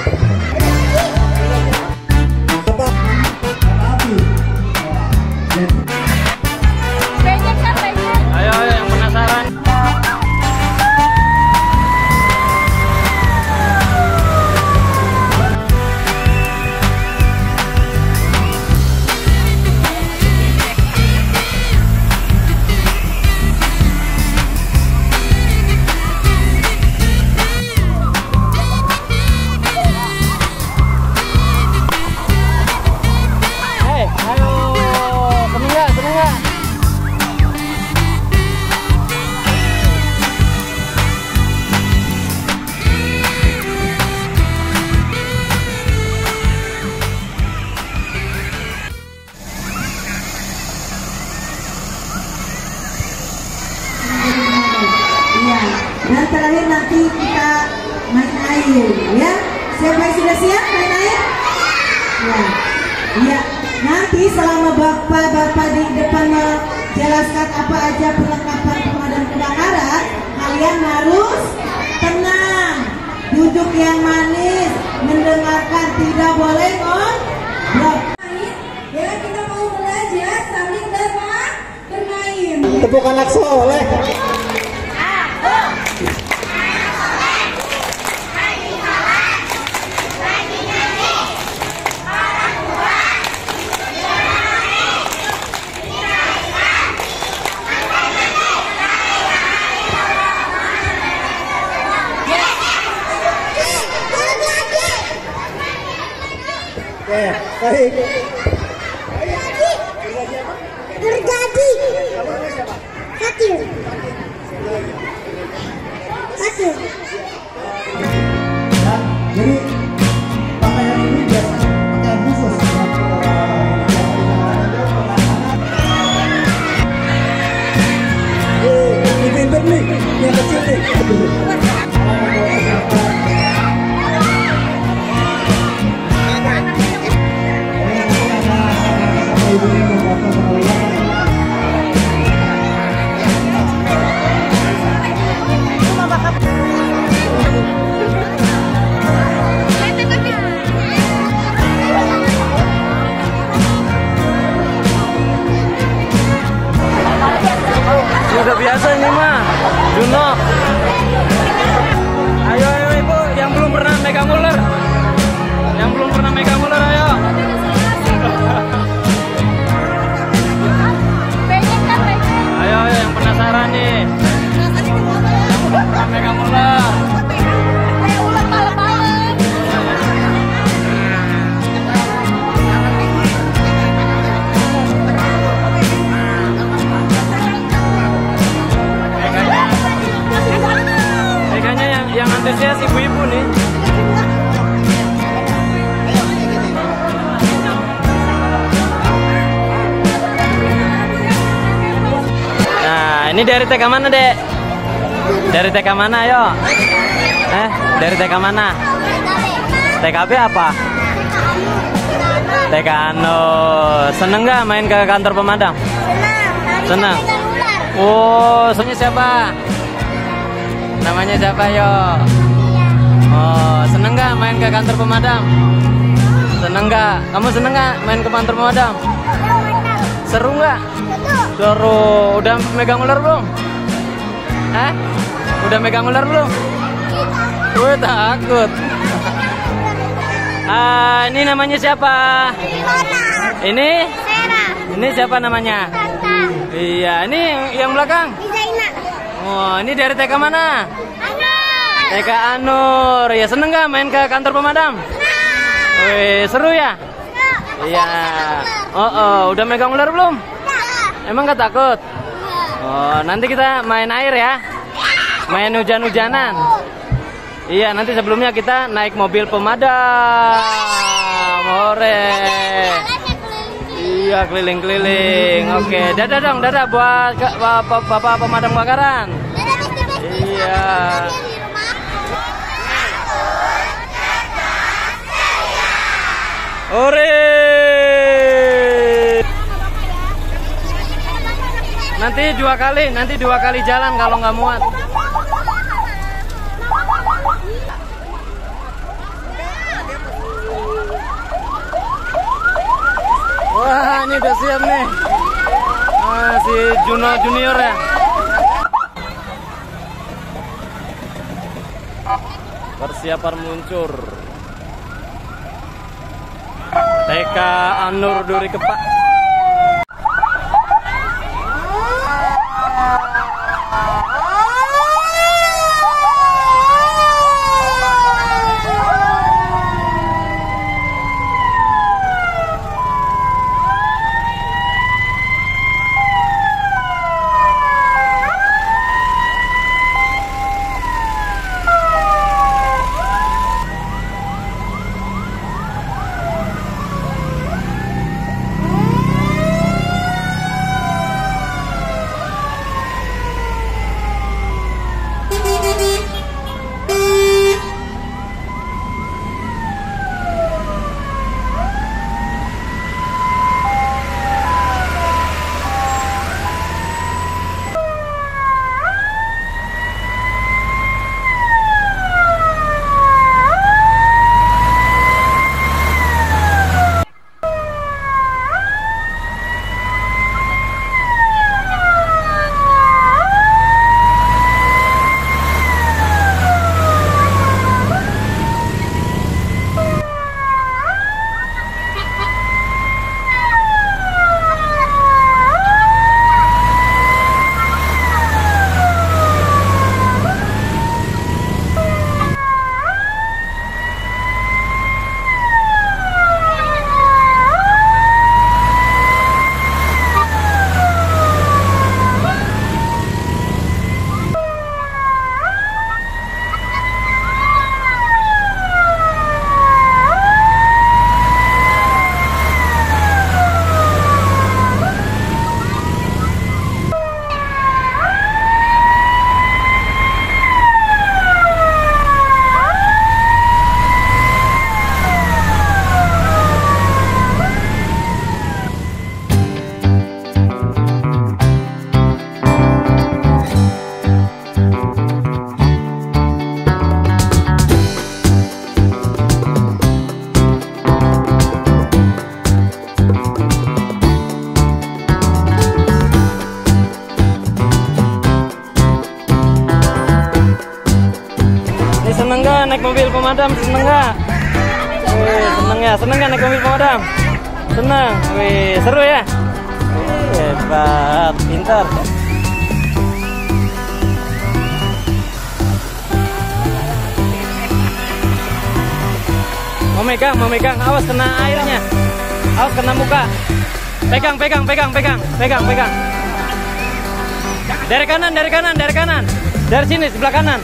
Ayo yang penasaran. Dan terakhir nanti kita main air, ya. Siapa yang sudah siap main air? Ya, ya. Nanti selama bapak-bapak di depan menjelaskan apa aja perlengkapan pemadam kebakaran, kalian harus tenang, duduk yang manis, mendengarkan, tidak boleh ngobrol. Ya, kita mau belajar sambil bermain. Tepuk anak soleh. Baik. Terjadi. Hadir. Hadir. Jadi pakaian ini biasa pakaian khusus. Ini pinter nih, yang kecil nih. Udah biasa ini mah, Juno. Ayo ibu, yang belum pernah megang ular, ayo. Ayo yang penasaran nih, yang belum pernah megang ular. Yang antusias ibu-ibu nih. Nah, ini dari TK mana, Dek? Dari TK mana, ayo? Dari TK mana? TKB apa? TK Anur. Seneng nggak main ke kantor pemadam? Senang. Oh, soalnya siapa? Namanya siapa, yo? Oh, seneng nggak main ke kantor pemadam? Seneng nggak? Kamu seneng nggak main ke kantor pemadam? Seru nggak? Seru. Udah megang ular belum? Udah megang ular belum? Gue takut. Ini namanya siapa? Ini? Ini siapa namanya? Iya, ini yang belakang. Oh, ini dari TK mana? TK Anur. Ya, seneng nggak main ke kantor pemadam? Wih, seru ya? Iya. Udah megang ular belum? Emang nggak takut? Oh, nanti kita main air ya? Main hujan-hujanan. Iya, nanti sebelumnya kita naik mobil pemadam. Ore. Iya, keliling-keliling. Oke, dadah dong, dadah buat bapak pemadam kebakaran. Iya. Ore. Nanti dua kali jalan kalau nggak muat. ini udah siap nih. Si Juno Junior ya. Persiapan meluncur. TK Anur Duri Kepak. Seneng gak naik mobil pemadam? Seneng gak? Wih, seneng ya? Seneng gak naik mobil pemadam? Seneng? Wih, seru ya? Hebat, pintar. Mau megang, awas kena airnya. Awas kena muka. Pegang. Dari kanan. Dari sini, sebelah kanan.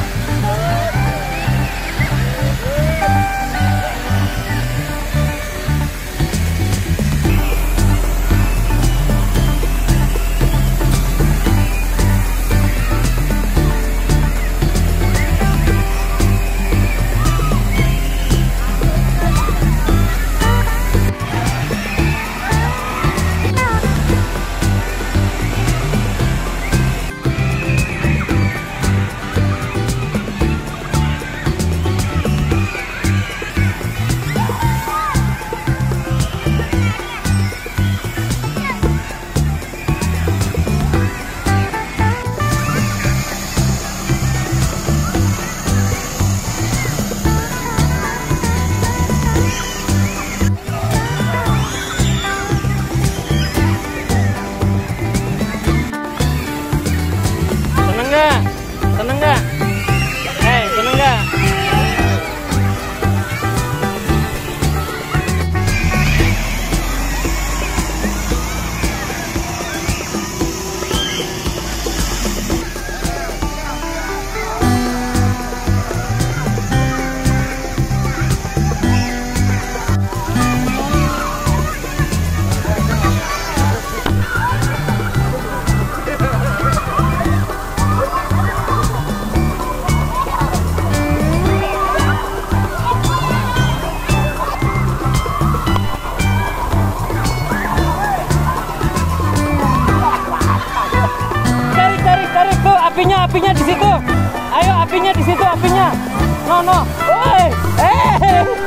Seneng gak? Seneng gak? Apinya di situ. Ayo, apinya di situ, apinya. No. Woi.